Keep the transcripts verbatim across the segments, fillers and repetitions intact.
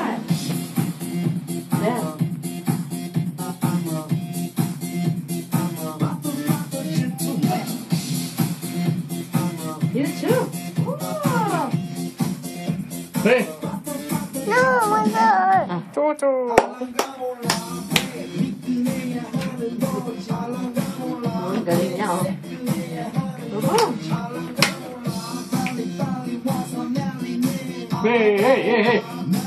style. There. You too. Whoa. Hey. No, my God. Ah. Toto. Oh, galing niya, oh. Oh. Hey, hey, hey, hey.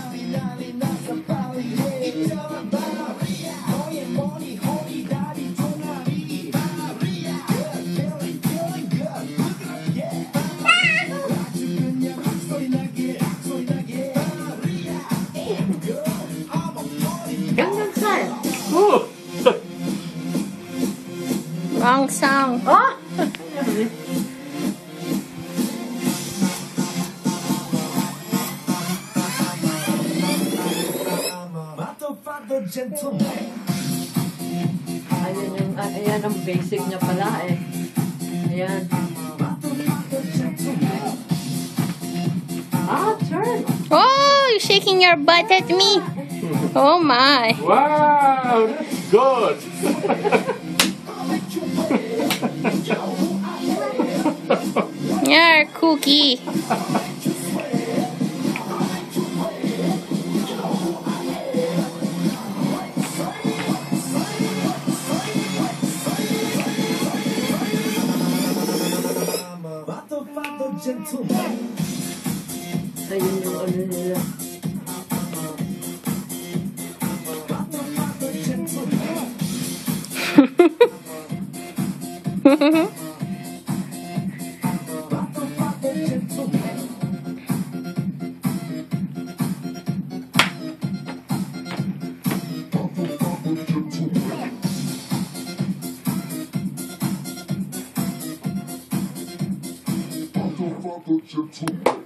Gangnam Style. Ooh. Wrong song. Oh! Ayan yung, ayan ang basic niya pala eh. Ayan. Ah, turn. Oh, you're shaking your butt at me. Oh my. Wow, that's good. You're a cookie. Ayun yung ano nila. Gentleman.